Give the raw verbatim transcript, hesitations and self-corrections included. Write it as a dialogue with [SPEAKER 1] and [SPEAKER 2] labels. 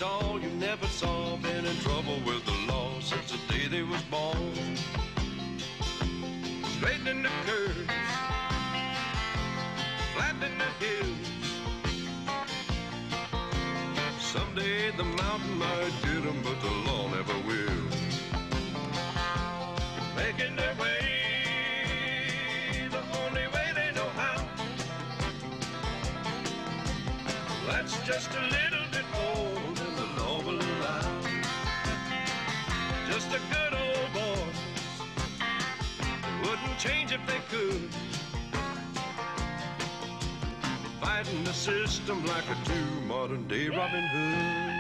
[SPEAKER 1] tall, you never saw, been in trouble with the law since the day they was born. Straightening the curves, flattening the hills. Someday the mountain might get them, but the law never will. Making their way the only way they know how. That's just a little bit more than the law will allow. Just a good old boy, they wouldn't change if they could. Fighting the system like a true modern day Robin Hood.